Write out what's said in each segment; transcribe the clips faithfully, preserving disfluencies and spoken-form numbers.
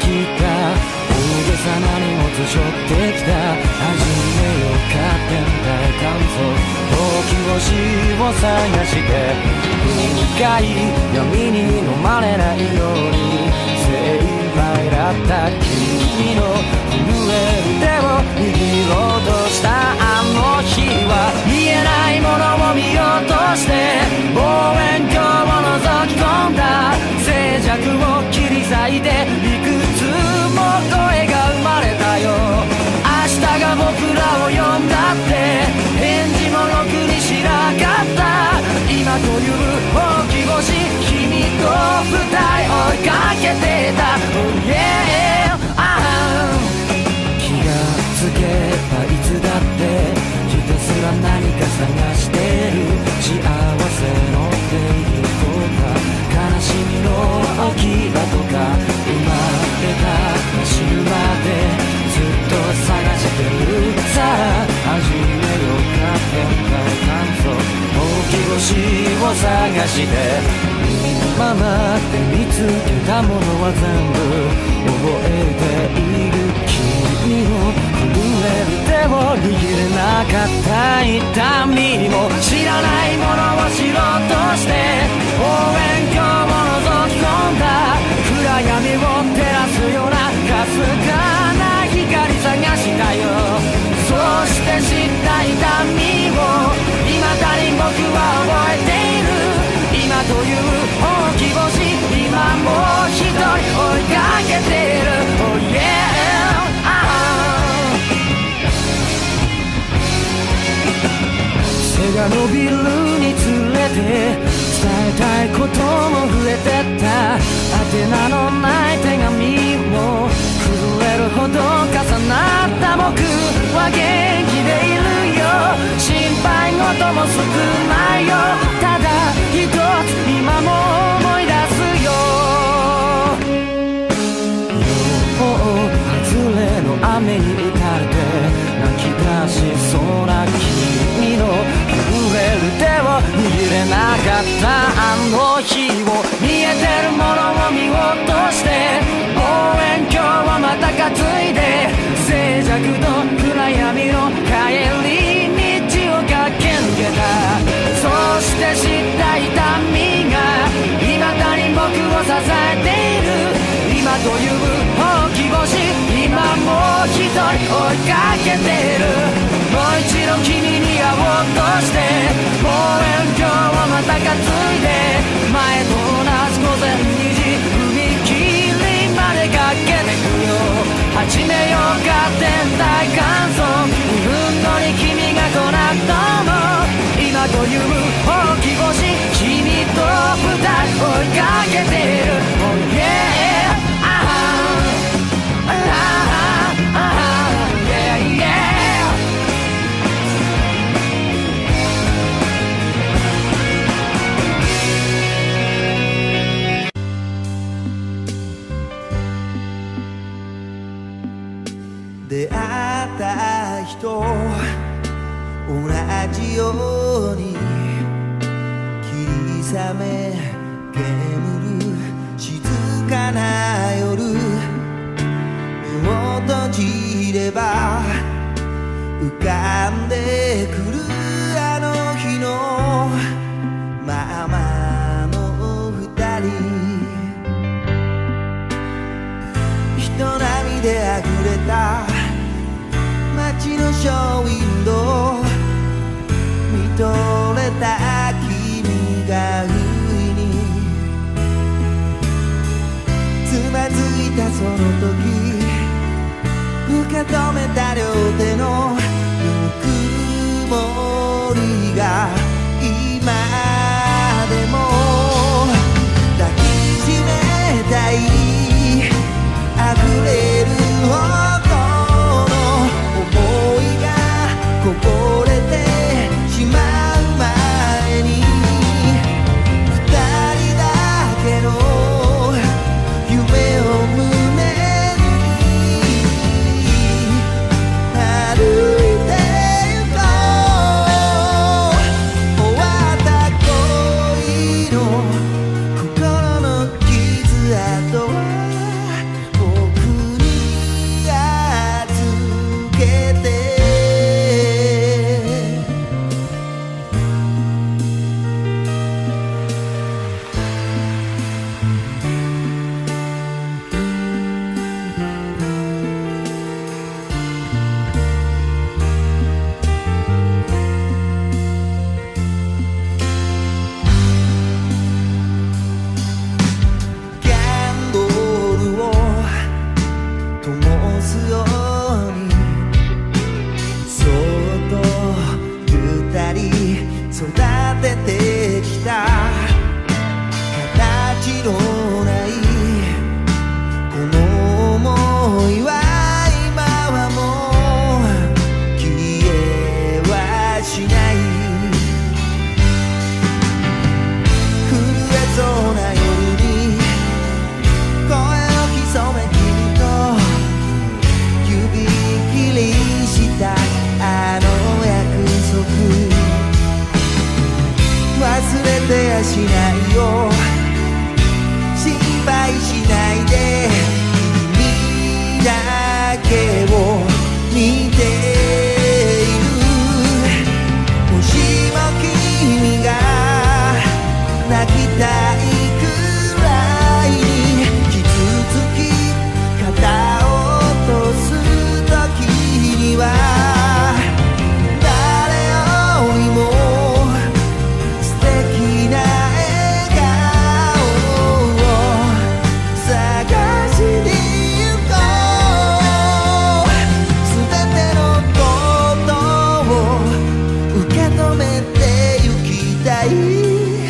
きた大げさな荷物背負ってきた始めようか天体観測ほうき星を探して深い闇に飲まれないように精一杯だった君の震える手を握ろうとしたあの日は見えないものを見ようとして望遠鏡を覗き込んだ静寂を切り裂いていくつも声が生まれたよ明日が僕らを呼んだって返事もろくにしなかった今という大き星君と二人追いかけてた、oh yeah、ah、気がつけばいつだってひたすら何か探してる幸せの定義とか悲しみの置き場とか生まれた死ぬまでずっと探してるさあ始めようか天体観測大き星を探して今まで見つけたものは全部覚えている君の震える手を握れなかった痛みも知らないものを知ろうとして望遠鏡を覗き込んだ暗闇を照らすようなかすかな光探したよそして知った痛みを未だに僕は覚えている今という大き星今もう一人追いかけてる Oh yeah、ah、背が伸びるにつれて伝えたいことも増えてった宛名のない手紙も震えるほど重なった僕は元気でいるよ心配事も少ないよただ一つ今も思い出すよよ外れの雨に打たれて泣き出しそうな君の震える手を握れなかったあの日を見えてるものを見ようとして望遠鏡をまた担いで静寂と暗闇の帰り道を駆け抜けたそして知った痛みが未だに僕を支えている今という大き星今もう一人追いかけてるもう一度君に会おうとして望遠鏡をまた担いで前と同じ午前にじ踏切まで駆けてくよ始めようか天体観測にふん後に君が来なくとも今という大き星君と二人追いかけてる Oh yeah、ah、ah、ah、yeah、yeah 出会った人同じように霧雨煙る静かな夜目を閉じれば浮かんでくるあの日のままの二人人波であふれた街のショーウィンドウ見とれた君が不意につまずいたその時受け止めた両手のぬくもりが今でも抱きしめたい溢れるこぼれてしまう前に二人だけの夢を胸にあるすようにそっと二人育ててきた形のないこの想いは今はもう消えはしない震えそうな夜に声を潜め君と指切りしたあの約束忘れてやしないよ心配しないで君だけを見ているもしも君が泣きたいくらいに傷つき肩を落とす時には誰よりも素敵な笑顔を探しに行こう全てのことを受け止めてゆきたい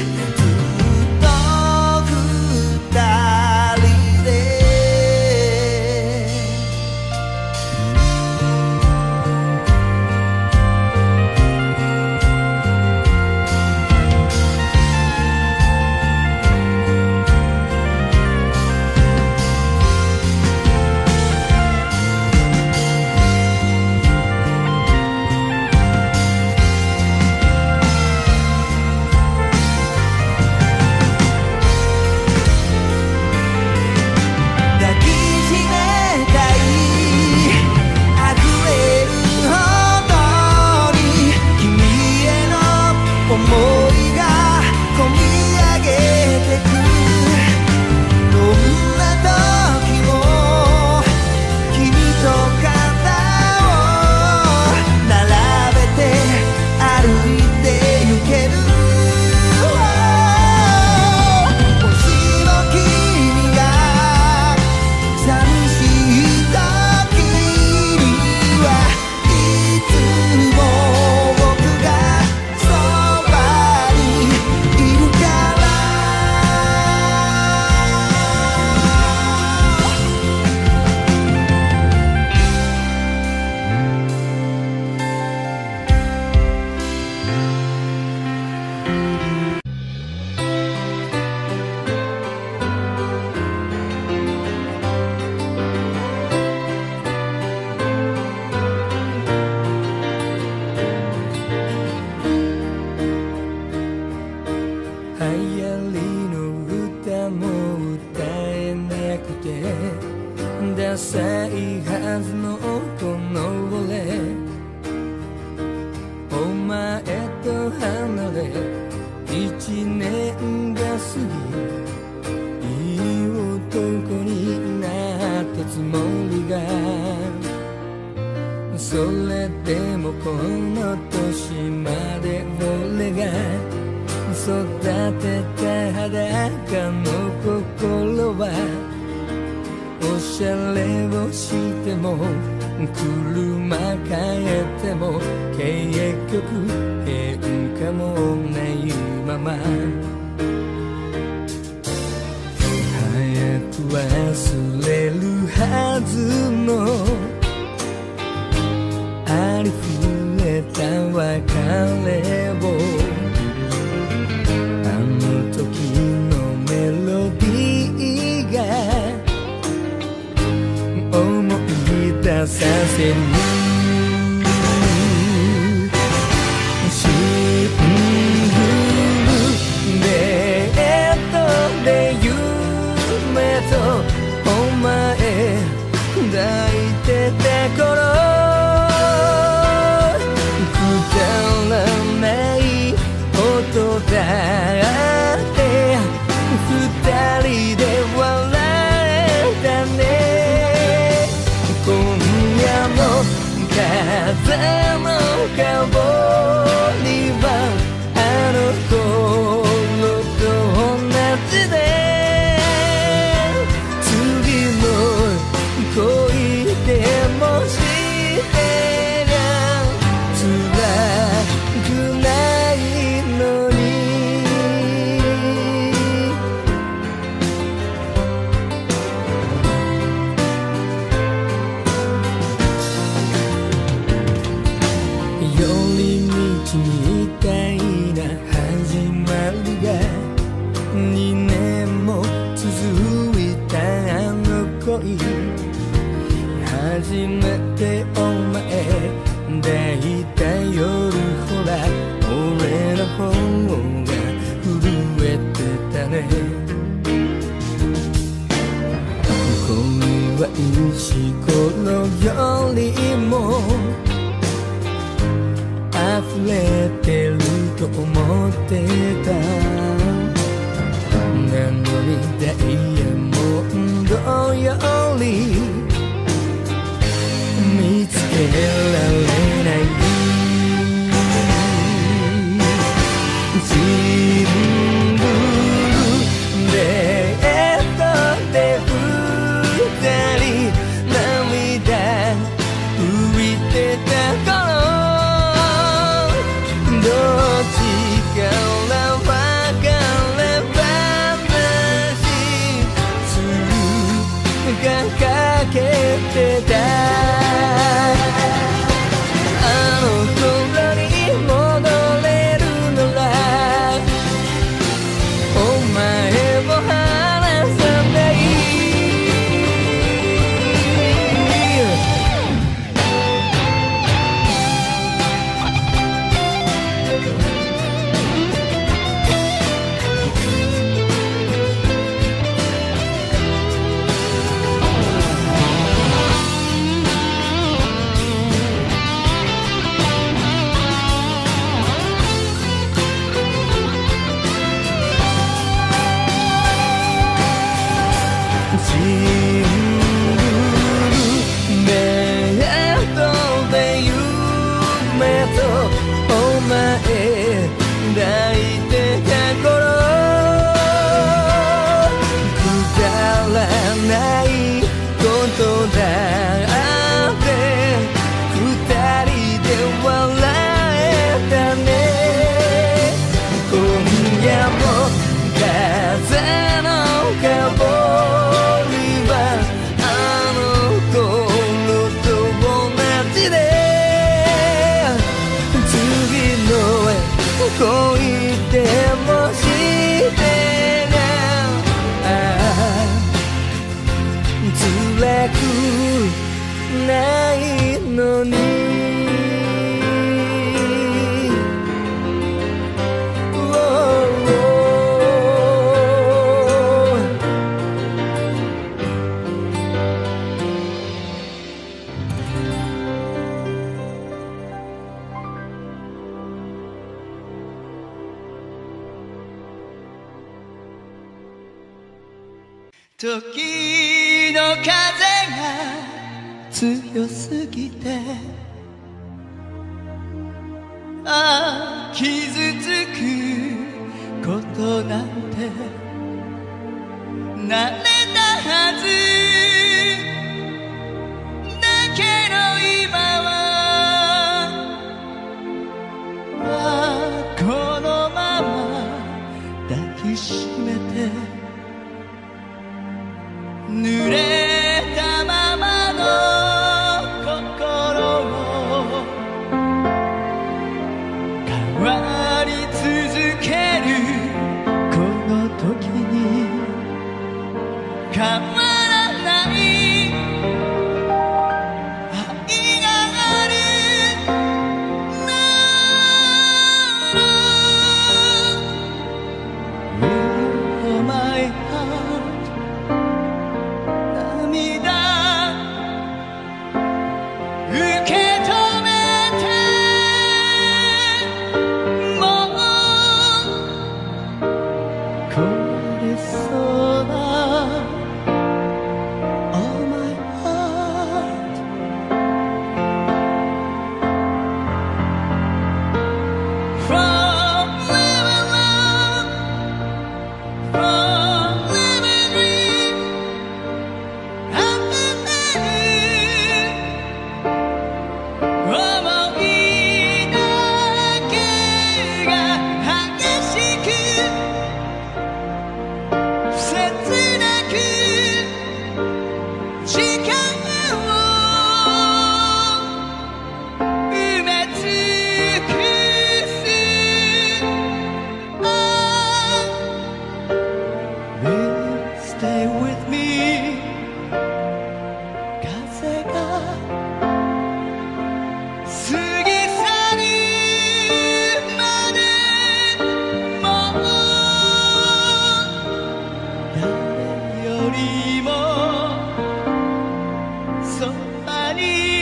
ダサいはずのこの俺お前と離れ一年が過ぎいい男になったつもりがそれでもこの年まで俺が育てた裸の心はおしゃれをしても車変えても結局変化もないまま早く忘れるはずのありふれた別れをあの時のメロディーが思い出させるシングルデートで夢とお前抱いてた頃くだらない音だって二人で笑えたね今夜の風の香りはあの頃と同じで次の恋で初めてお前抱いた夜、ほら俺の方が震えてたね。恋は石ころよりも溢れてると思ってた。なのにダイヤモンドより見つけられない。シングルベッドで二人涙拭いてた頃、どっちから別れ話するかかけてた。あの頃に戻れるならお前も離さない。抱いてた頃、くだらないことだって二人で笑えたね。今夜も風の香りはあの頃と同じで、次の恋でもしてな、辛くないのに。時の風が強すぎて、ああ傷つくことなんて慣れたはずだけど、今はああこのまま抱きしめて、濡れたままの心を変わり続けるこの時に、変わらばに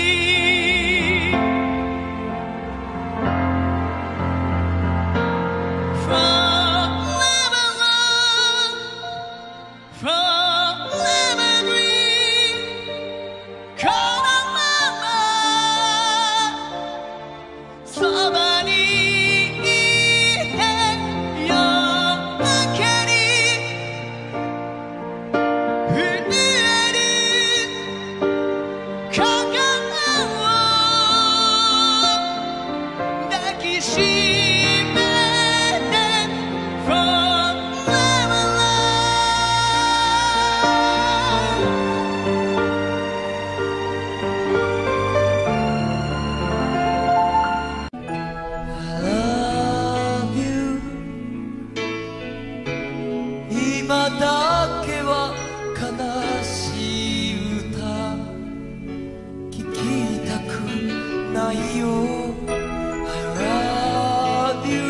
今だけは悲しい歌聞きたくないよ I love you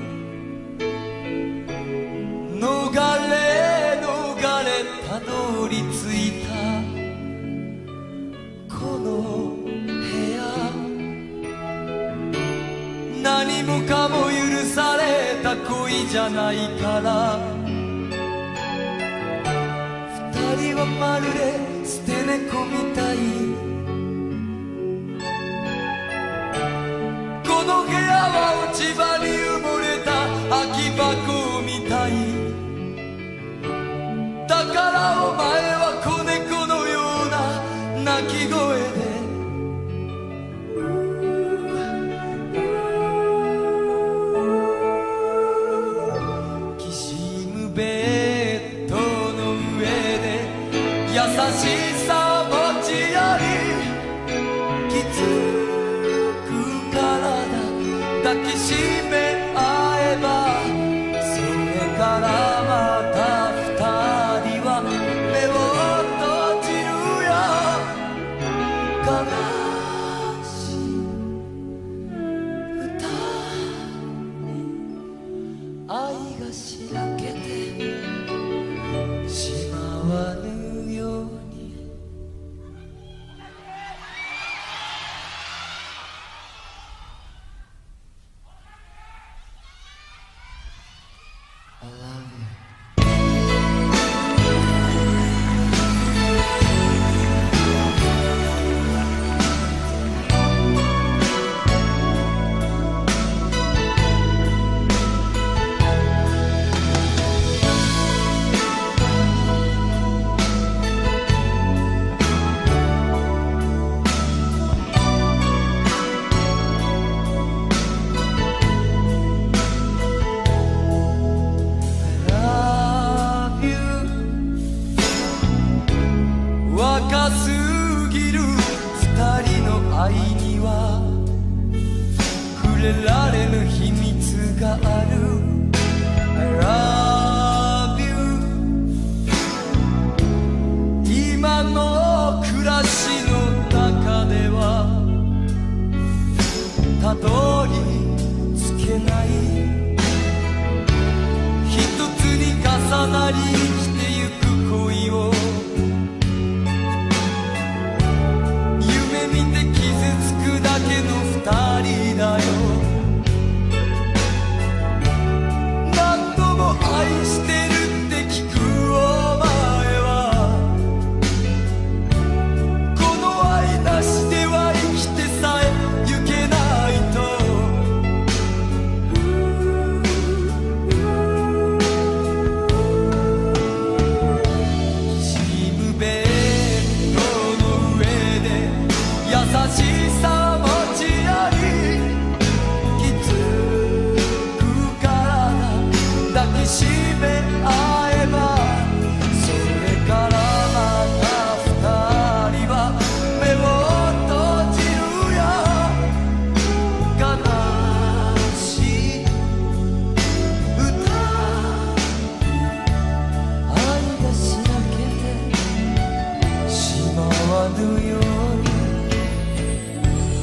逃れ逃れたどり着いたこの部屋何もかも許された恋じゃないから二人はまるで捨て猫みたいこの部屋は落ち葉に埋もれた空き箱みたいだからお前は子猫のような鳴き声できしむベッド優しさ持ち寄りきつく体抱きしめ合えばそれからまた二人は目を閉じるよ悲しい歌に愛がしらけてしまわぬ若すぎる二人の愛には触れられぬ秘密がある I love you 今の暮らしの中ではたどり着けない一つに重なり生きてゆく恋をだけの二人だよ何度も愛してるって聞くお前はこの愛なしでは生きてさえゆけないとしむベッドの上で優しさしめ合えばそれからまた二人は目を閉じるよ悲しい歌愛がしらけてしまわぬように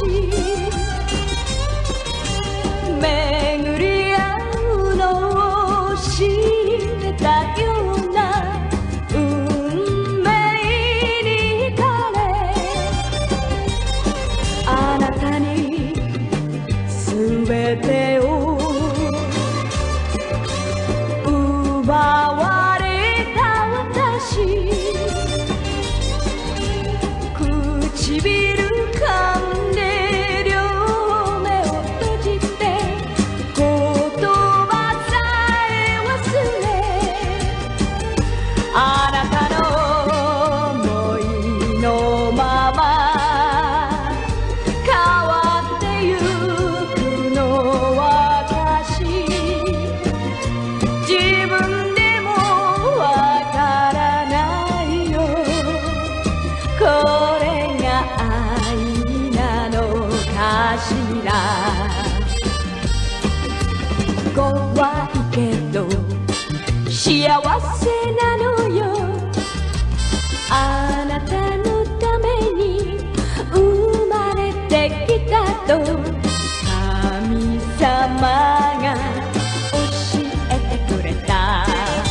巡り合うのを知ってたような運命に惹かれ、あなたに全てを奪われた私、唇噛んで両目を閉じて言葉さえ忘れ、あなたの想いのまま変わってゆくのは私、自分でもわからないよ、これが愛なのかしら。怖いけど幸せなのよ、あなたのために生まれてきたと神様が教えてくれた。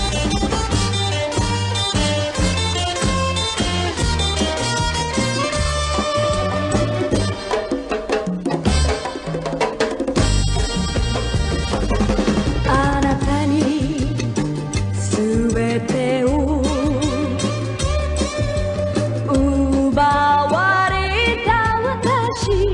あなたに全てを奪われた私、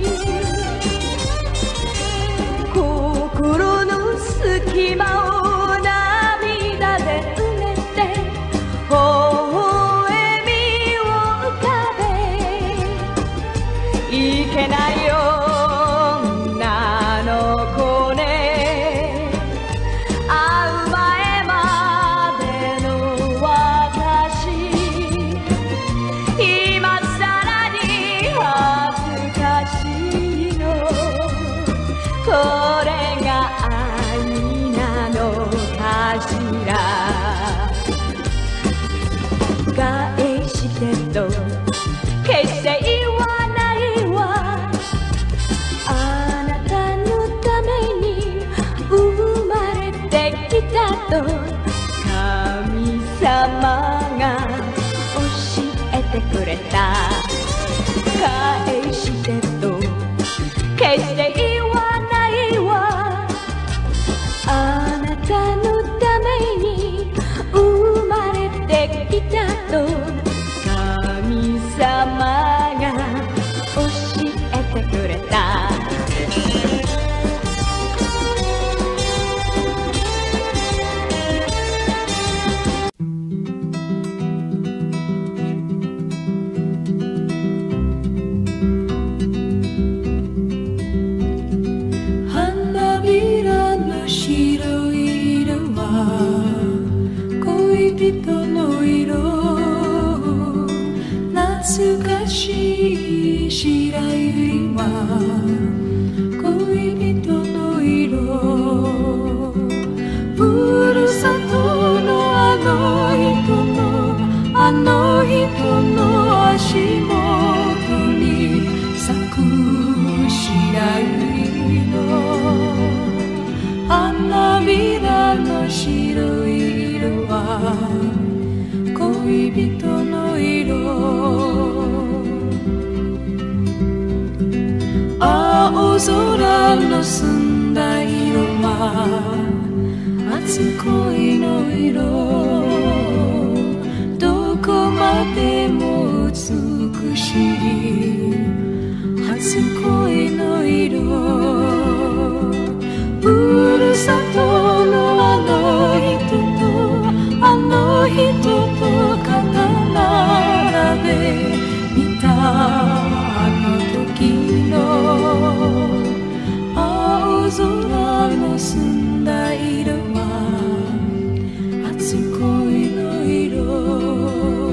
心の隙間を涙で埋めて微笑みを浮かべ、いけない女の子ね、会う前までの私、今さらに恥ずかしいの、これが愛なのかしら。返してと決して言わないわ、あなたのために生まれてきたと神様が教えてくれた。返してと決して言わないわ、あなたのために生まれてきたと神様が教えてくれた。 花びらの白い色は恋人の色、懐かしい白百合は恋人の色、ふるさとのあの人のあの人の足元に咲く白百合の花びらの白い色は恋人の色、青空の澄んだ色は初恋の色、どこまでも美しい初恋の色、ふるさとのあの人とあの人と肩並べ見たあの時の青空の澄んだ色は初恋の色。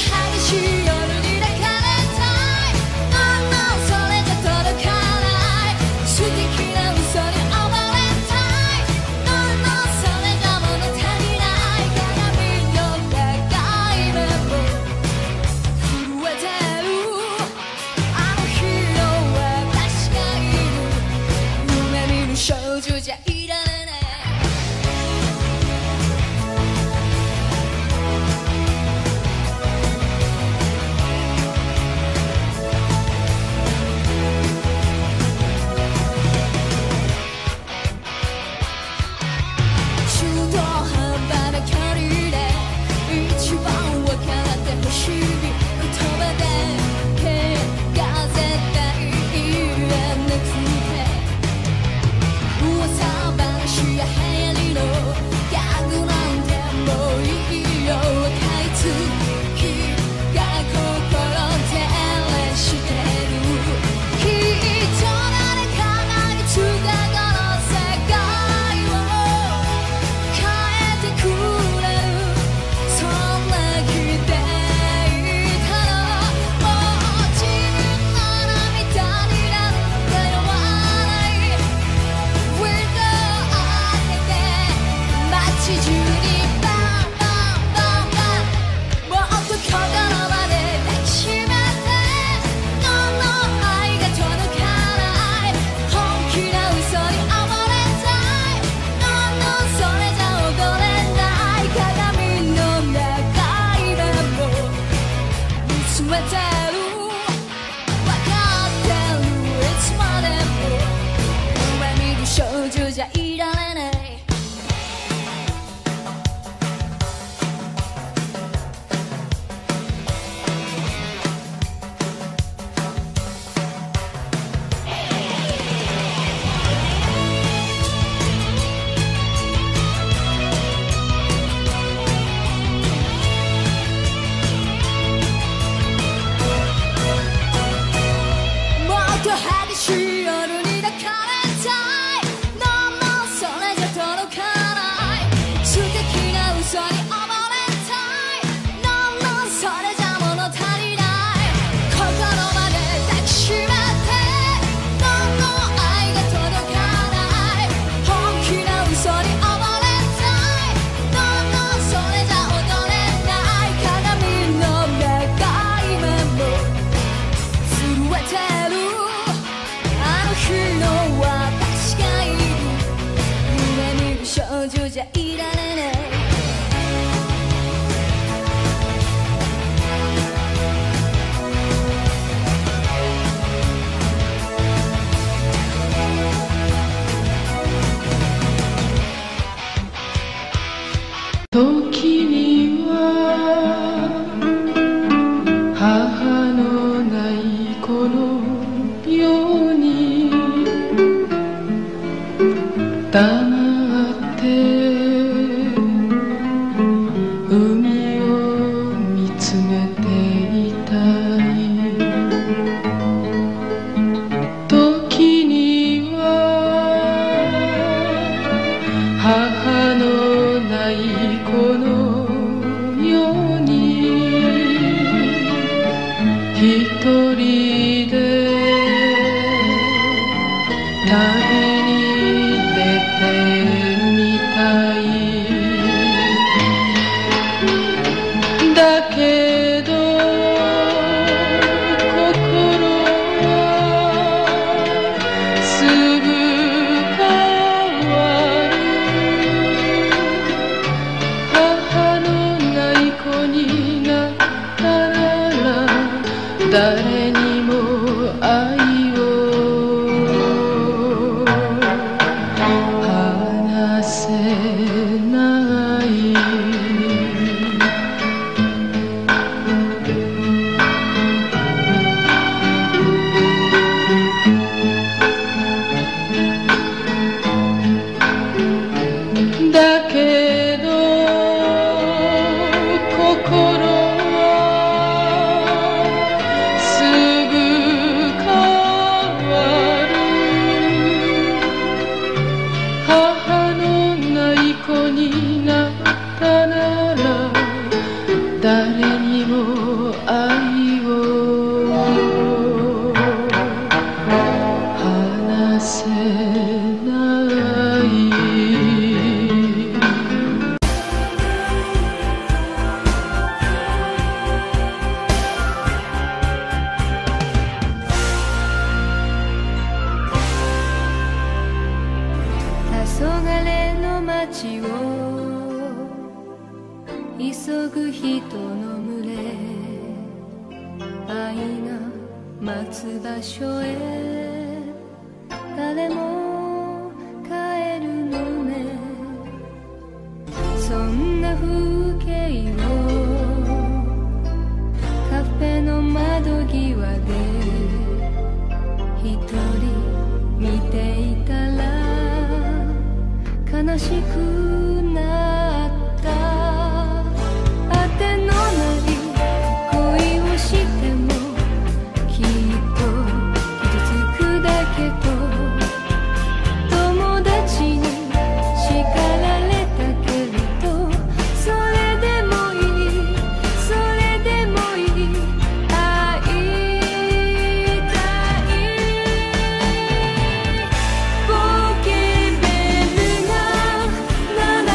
心は愛を話せない黄昏の街を急ぐ人の群れ、愛が待つ場所へ誰も帰るのね。そんな風景をカフェの窓際で一人見ていたら悲しくなった。あてのない恋をしてもきっと傷つくだけど、友達に叱られたけれど、それでもいい、それでもいい、会いたい。ポケベルが鳴る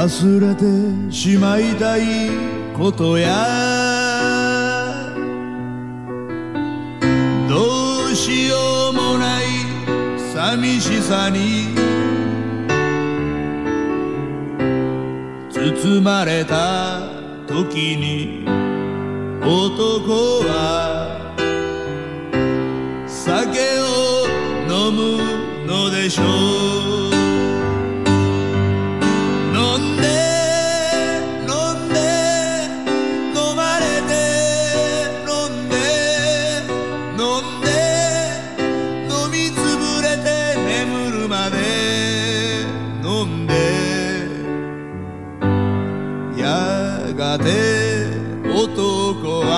忘れてしまいたいことやどうしようもない寂しさに包まれた時に男は酒を飲むのでしょう。飲んで飲んで飲まれて飲んで飲んで飲みつぶれて眠るまで飲んでやがて男は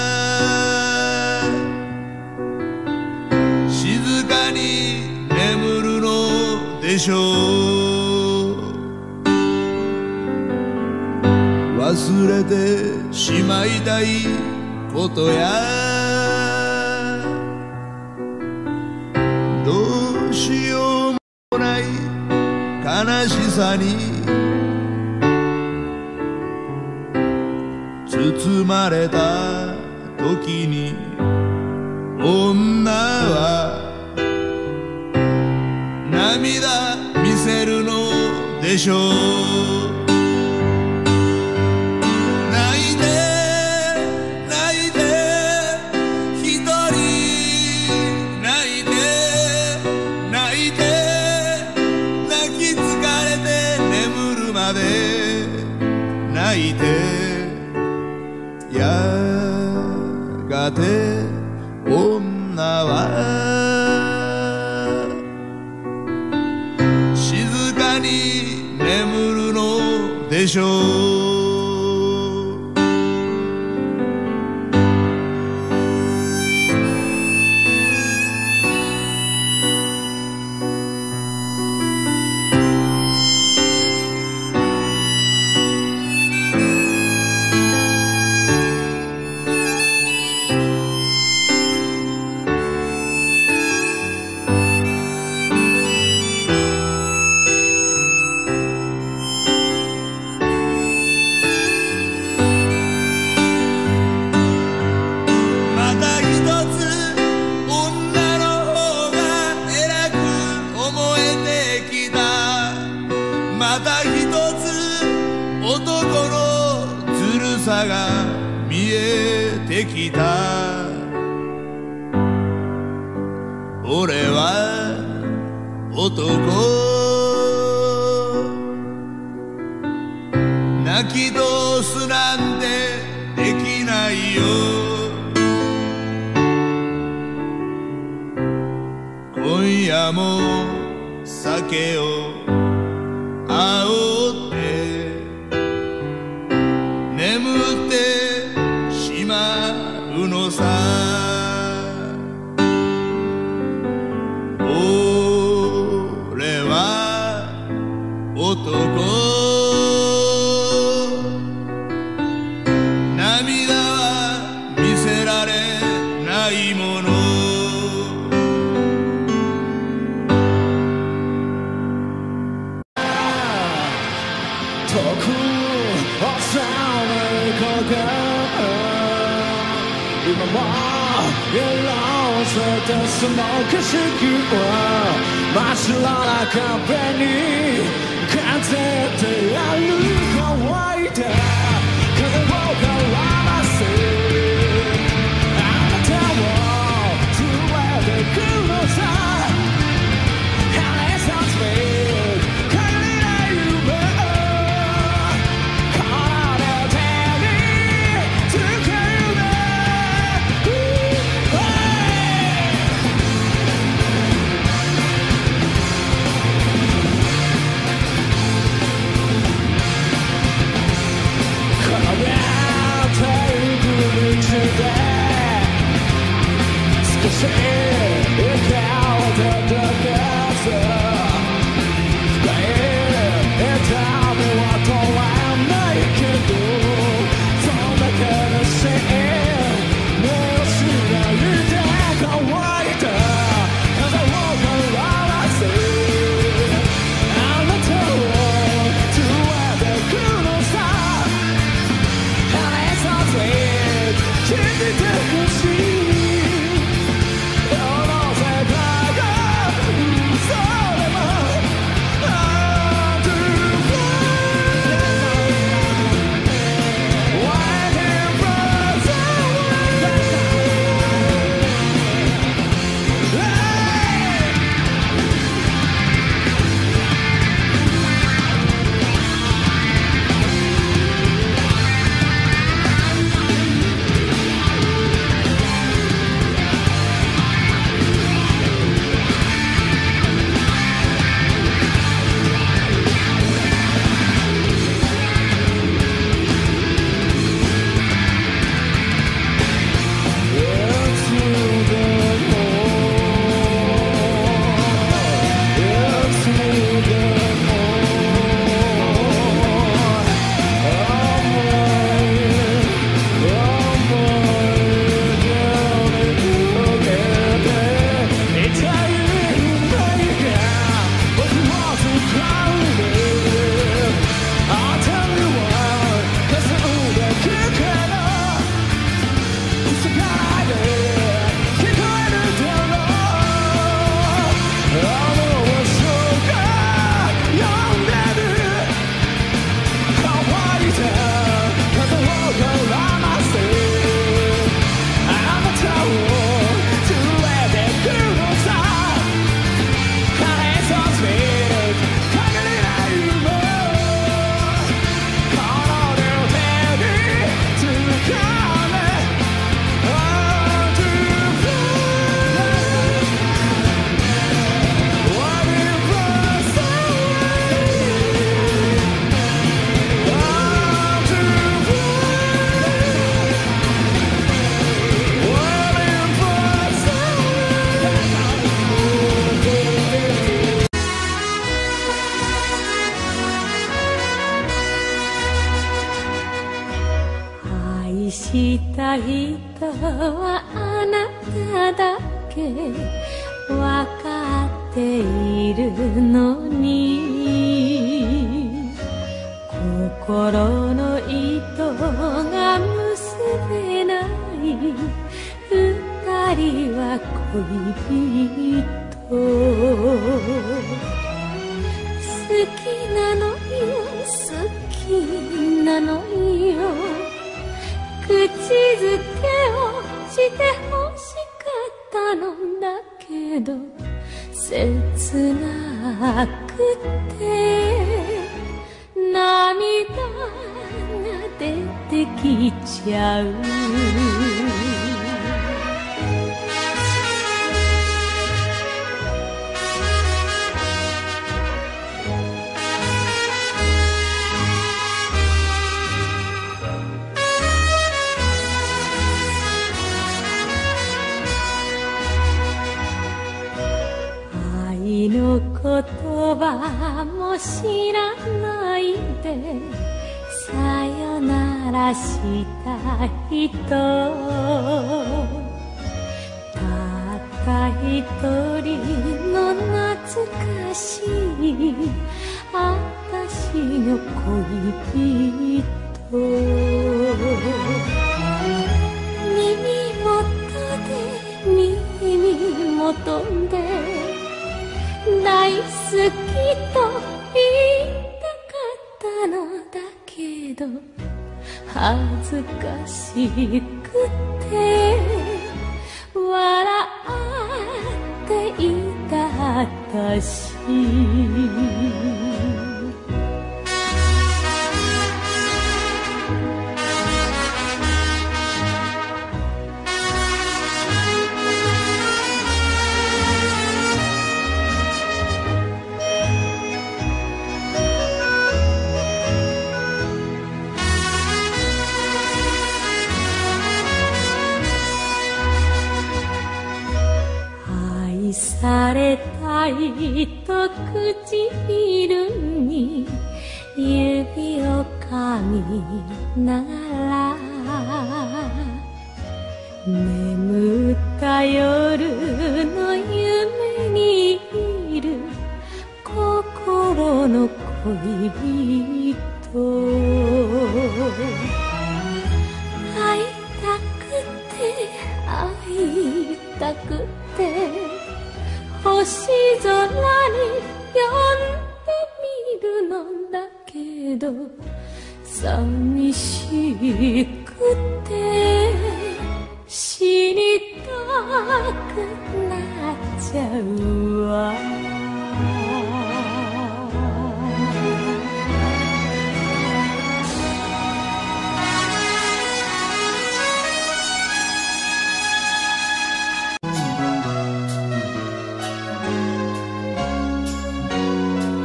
静かに眠るのでしょう。忘れてしまいたいことやどうしようもない悲しさに包まれた時に女は涙見せるのでしょう。泣いて泣いて一人泣いて泣いて泣き疲れて眠るまで泣いてやがて女は静かに眠るのでしょう。また一つ男のずるさが見えてきた。俺は男泣き通すなんてできないよ。今夜も酒を煽って眠ってしまうのさ。俺は男、涙は見せられないもの。 遠くをさめこが今も色あせてその景色は真っ白な壁に風で歩乾いた風を絡ませあなたを連れてくのさ。 した人はあなただけわかっているのに心の糸が結べない二人は恋人好きなのよ好きなのよ口づけをして欲しかったのだけど切なくて涙が出てきちゃう愛の言葉も知らないでさよならした人たった一人の懐かしい私の恋人耳元で耳元で大好きと言いたかったのだけど恥ずかしくて笑っていた私愛されたいと唇に指を噛みながら眠った夜の夢にいる心の恋人会いたくて会いたくて星空に呼んでみるのだけど寂しくて死にたくなっちゃうわ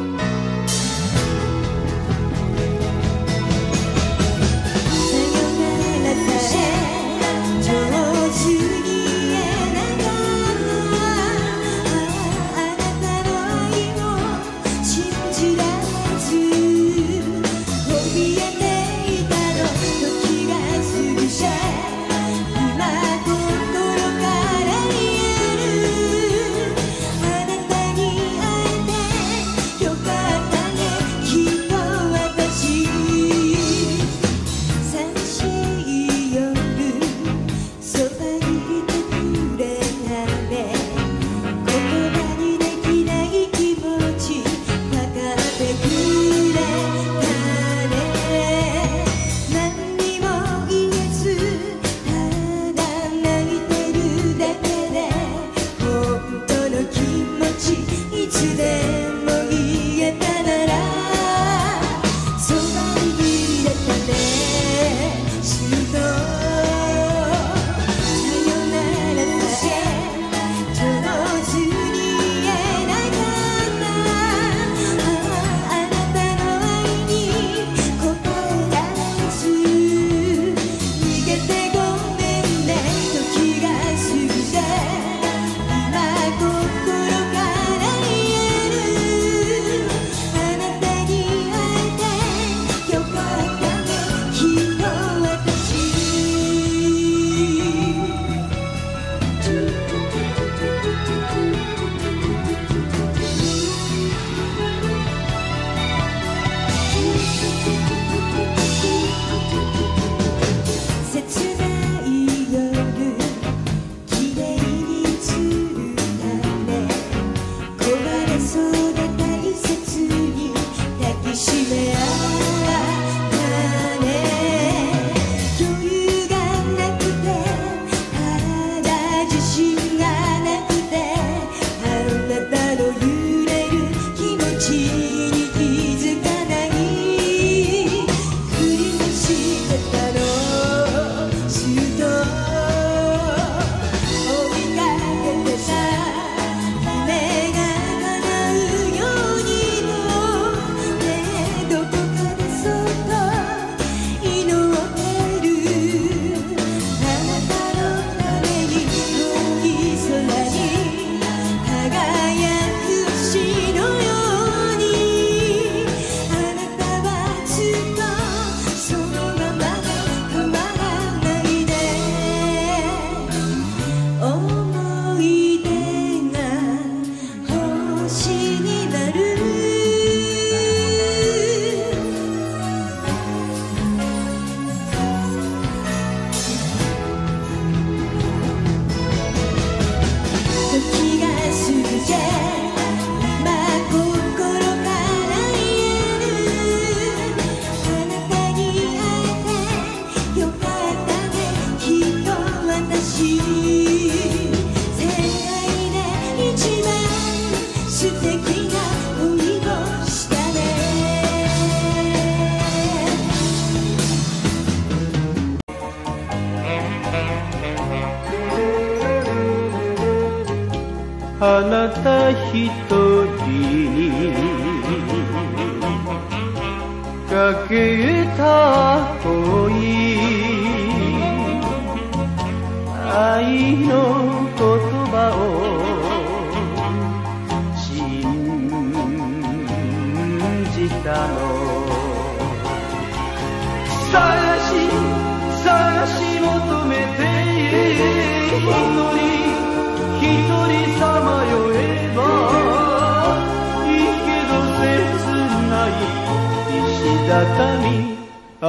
「 あなた一人にかけた恋愛の言葉を信じたの探し探し求めて一人一人さまよえばいいけど切ない石畳あ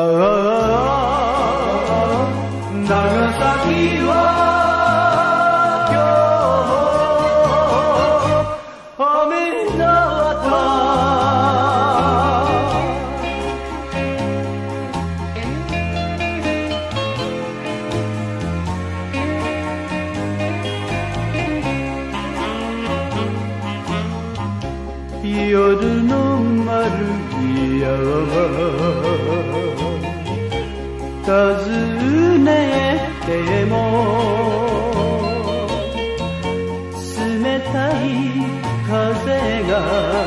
あ長崎は夜の丸屋訪ねても冷たい風が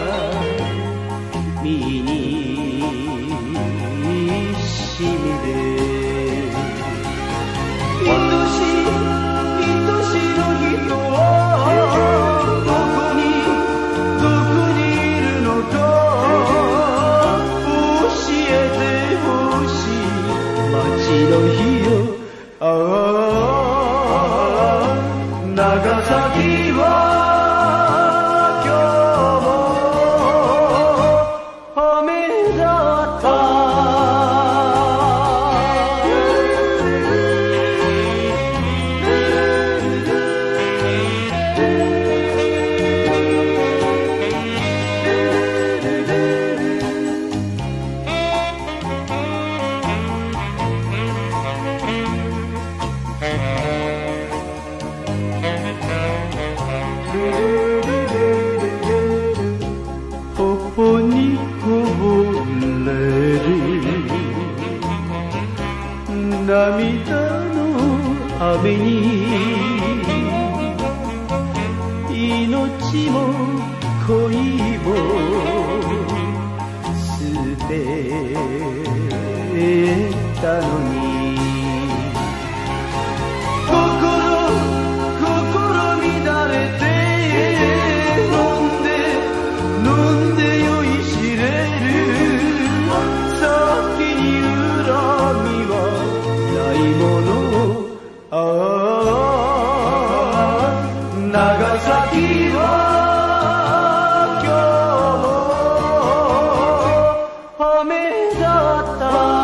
身にしみる愛しい愛しの人はどこにどこにいるのか教えてほしい街の日よああ長崎は頬にこぼれる涙の雨に命も恋も捨てたのに長崎は今日も雨だった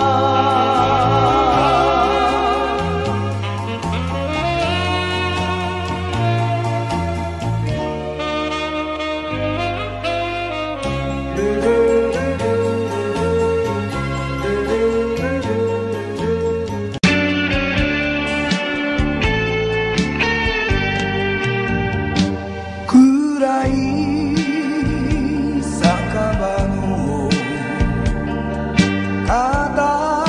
暗い酒場の片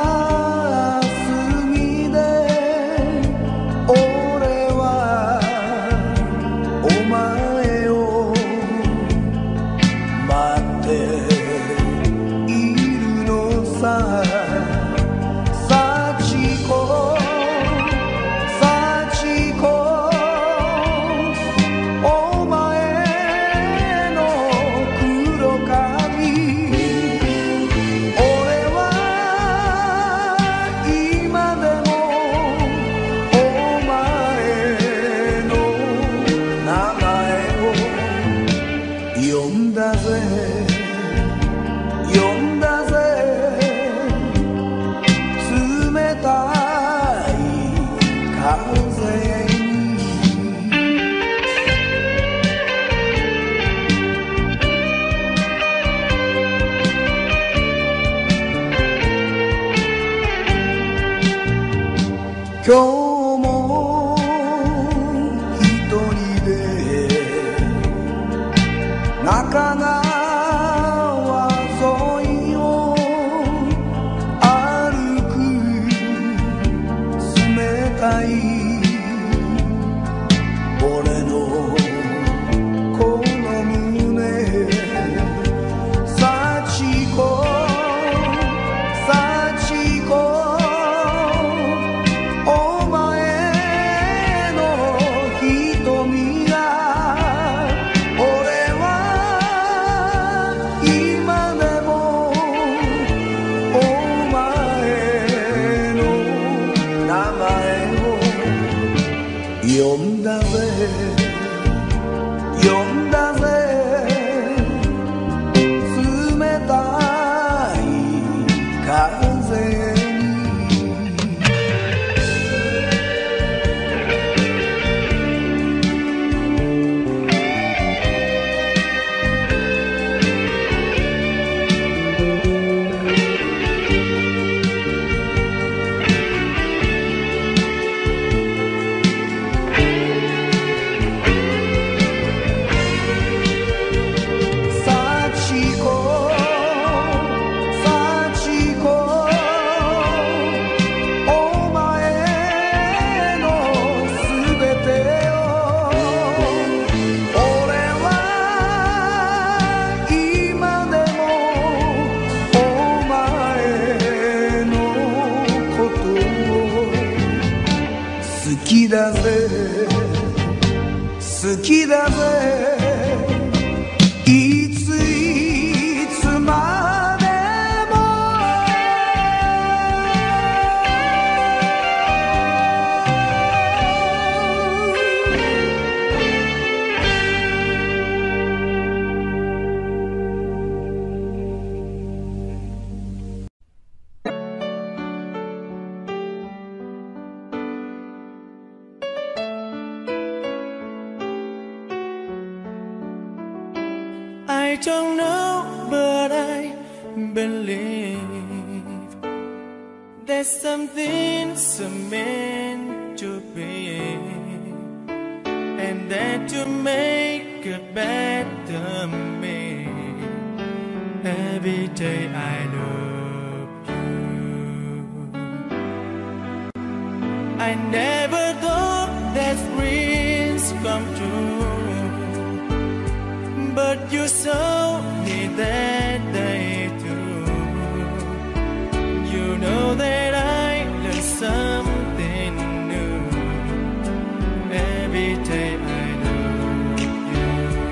隅で俺はお前を待っているのさ幸子幸子呼んだぜ呼んだぜ冷たい風に今日も一人で中川沿いを歩く冷たい俺のんだぜ呼んだぜ冷たい風好きだぜ好きだぜいついつまでも I don't know, but I believe there's something so meant to be, and that to make a better me. Every day I love you. I never thought that dreams come true, but you saw me that day too. You know that I learned something new. Every day I love you.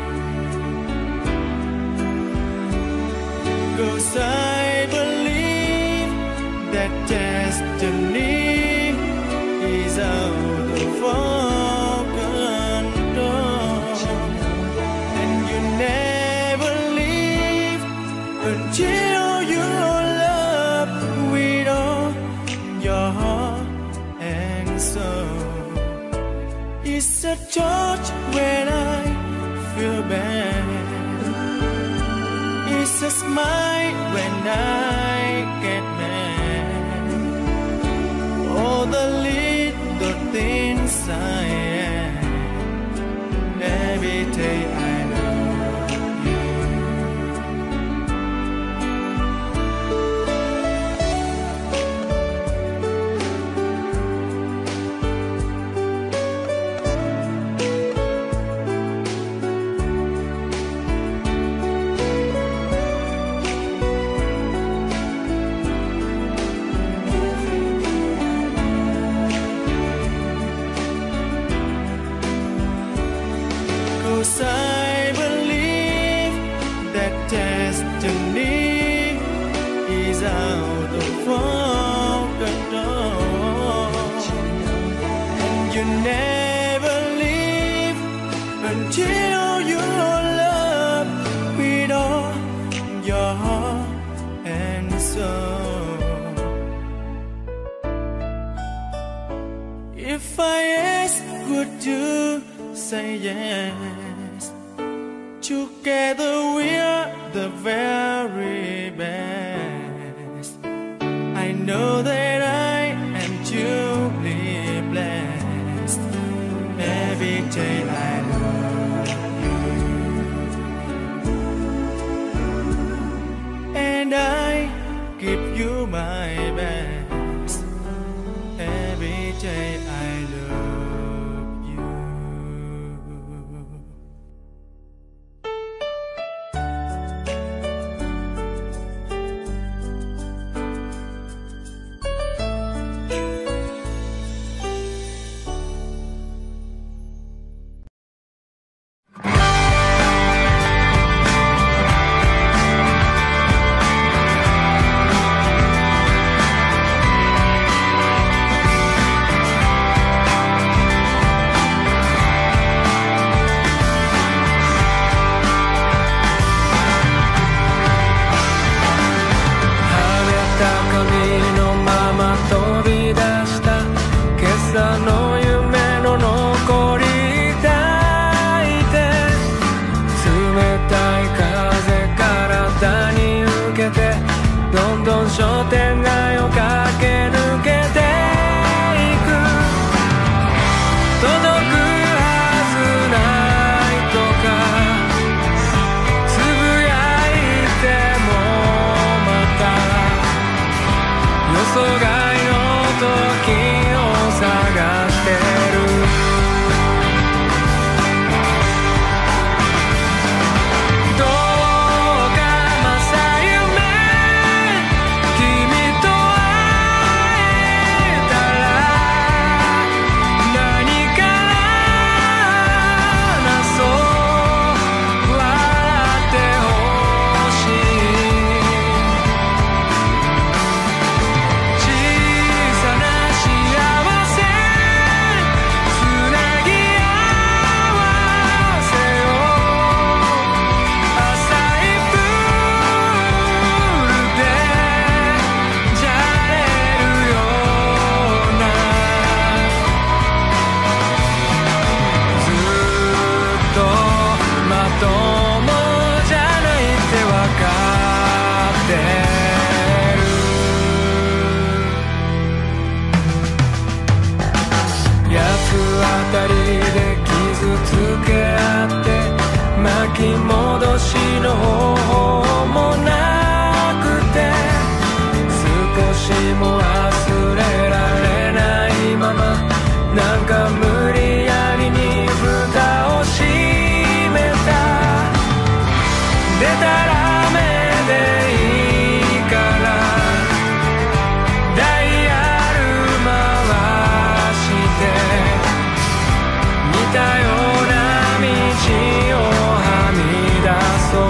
'Cause I believe that destiny is out of our control, and you never leave until you love with all your heart and soul. It's a touch when I feel bad, it's a smile when I get mad. All the little things I am. Every day I love you. Cause I believe that destiny is out of our control, and you never leave until you love with all your heart and soul. If I ask, would you say yes? Together we're the very best. I know that I am truly blessed. Every day I love you, and I give you my best. Every day I love you. でたらめでいいからダイヤル回して似たような道をはみ出そう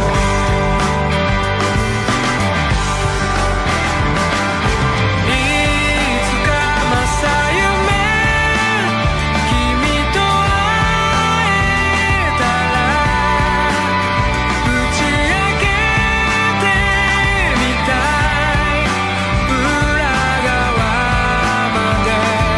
いつか正夢君と会えたら打ち明けてみたい裏側まで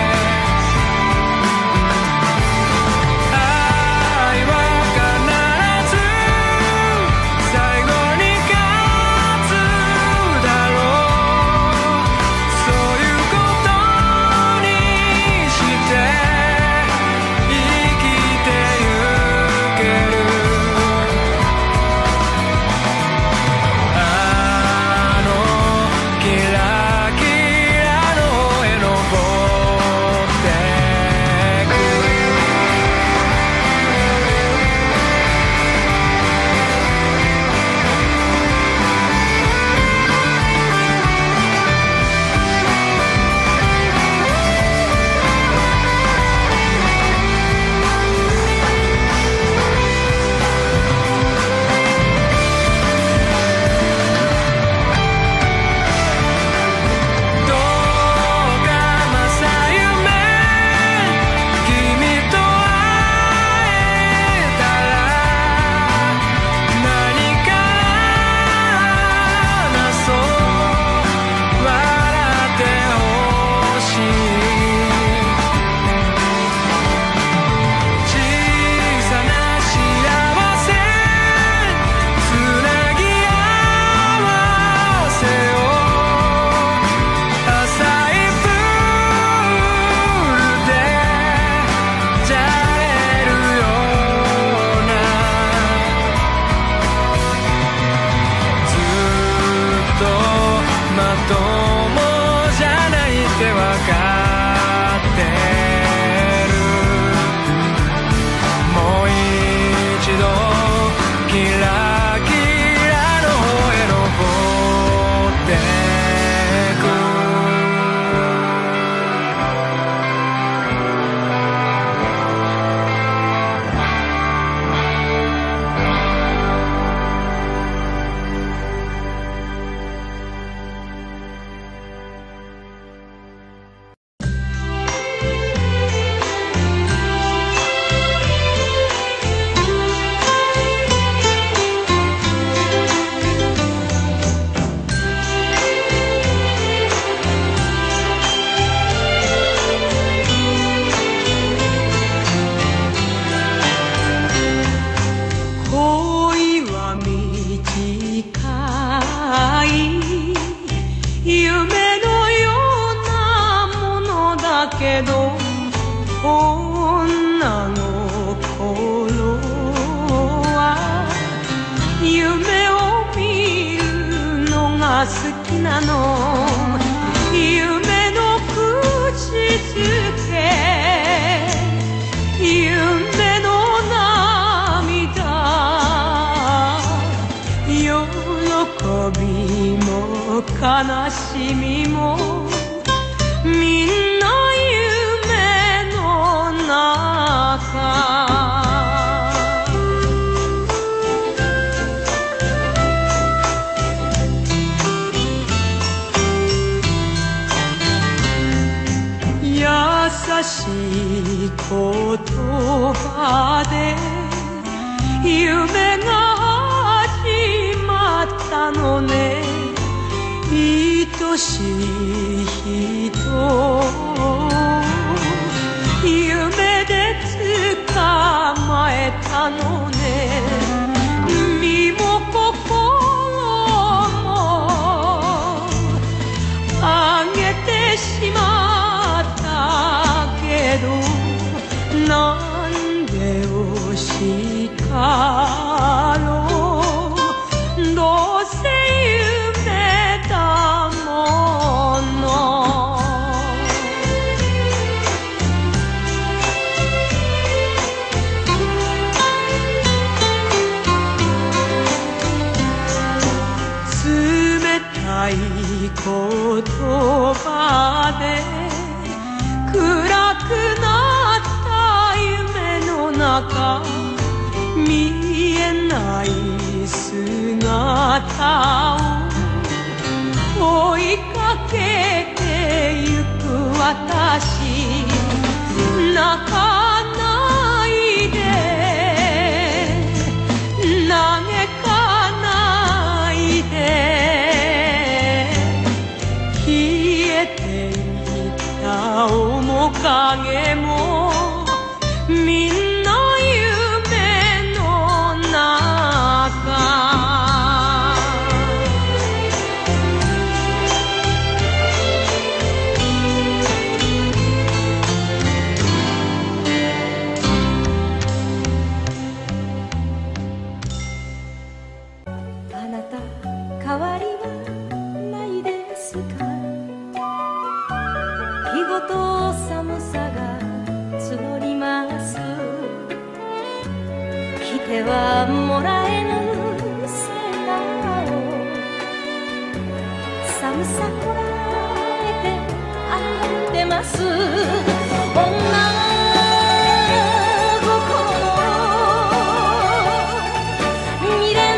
愛は必ず最後に勝つだろうそういうことにして生きてゆけるあのキラキラの絵のぼってくどうか正夢君と会えたら何か話そう笑ってほしい小さな幸せつなぎ合わせよう浅いプールでじゃれるようなずっとまともじゃないってわかってるもう一度キラキラの絵のぼってく恋は短い夢のようなものだけど女の頃は夢を見るのが好きなの夢の口づけ夢の涙喜びも悲しみもみんな夢の中優しい言葉で夢が始まったのね愛しい人夢で捕まえたのね身も心もあげてしまったけどなんで惜しかろうどうせ夢だもの葉で暗くなった夢の中見えない姿を追いかけてゆく私泣かないで嘆かないで消えていった面影もみんな夢の中ではもらえぬ背中を寒さこらえて歩んでます女心未練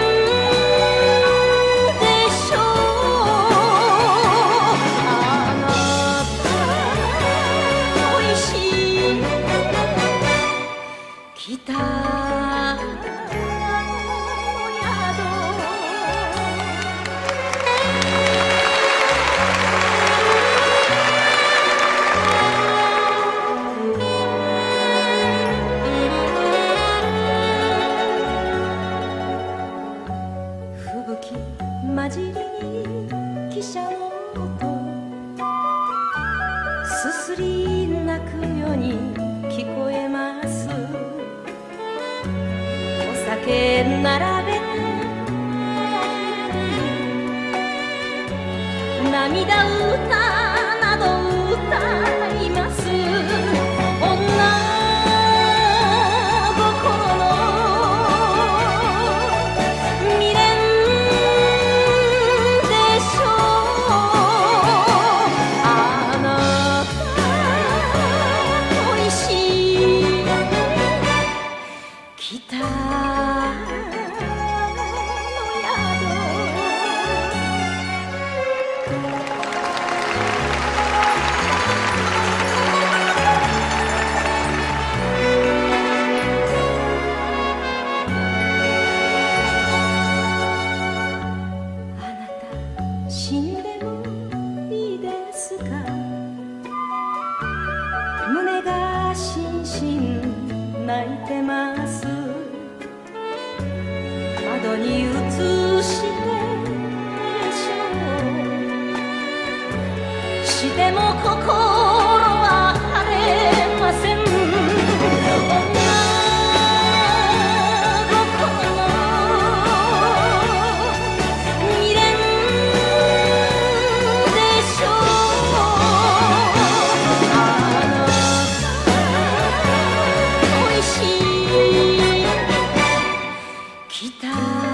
でしょうあなた恋しい北並べて涙歌など歌います女心の未練でしょうあなた恋しい北窓に映してでしょうしても心は晴れません女心の未練でしょうあなた恋しい北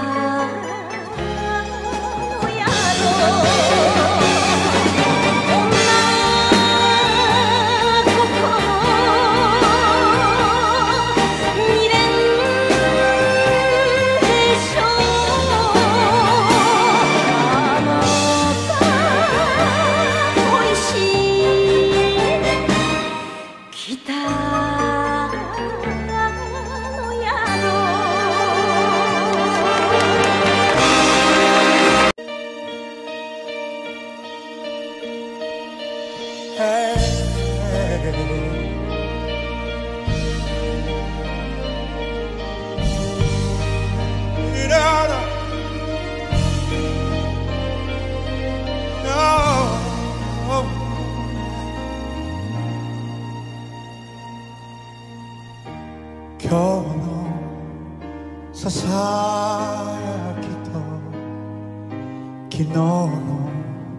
今日のささやきと昨日の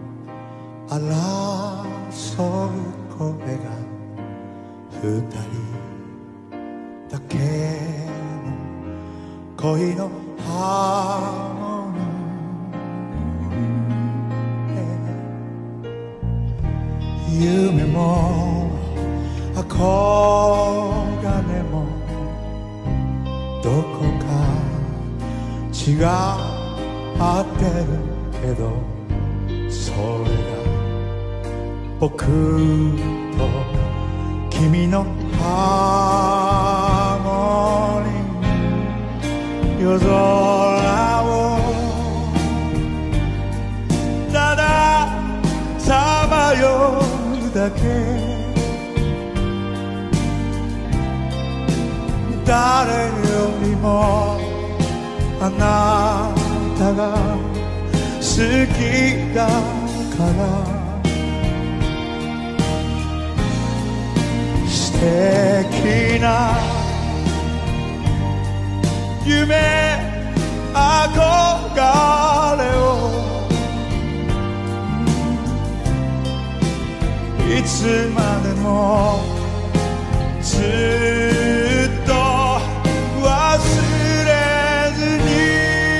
争う声が二人だけの恋のハーモニーがってるけど、それが僕と君のハーモニー。夜空をたださまようだけ、誰よりもあなたが好きだから、素敵な夢憧れをいつまでもずっと忘れずに。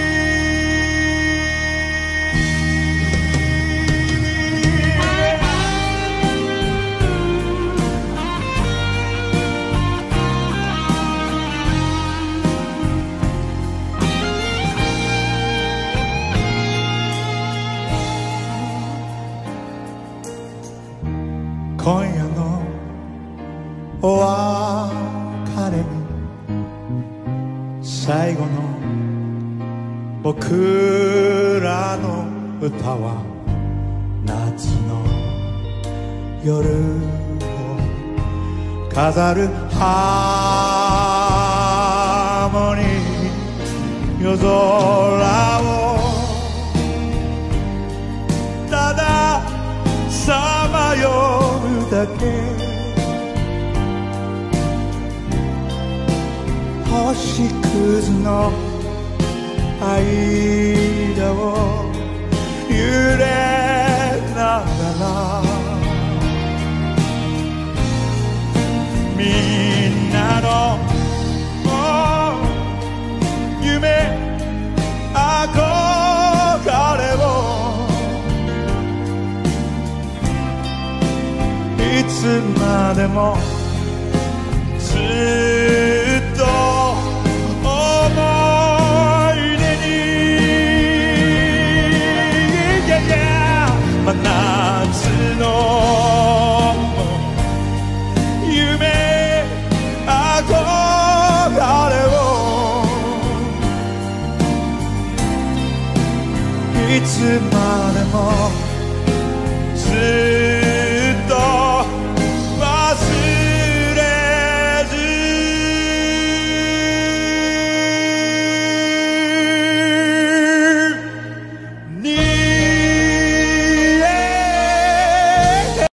今夜のお別れに最後の僕らの歌は夏の夜を飾るハーモニー。夜空をたださまようだけ、星屑の間を揺れながら、みんなの夢憧れをいつまでもずっと思い出に、yeah, yeah、 真夏の夢憧れをいつまでも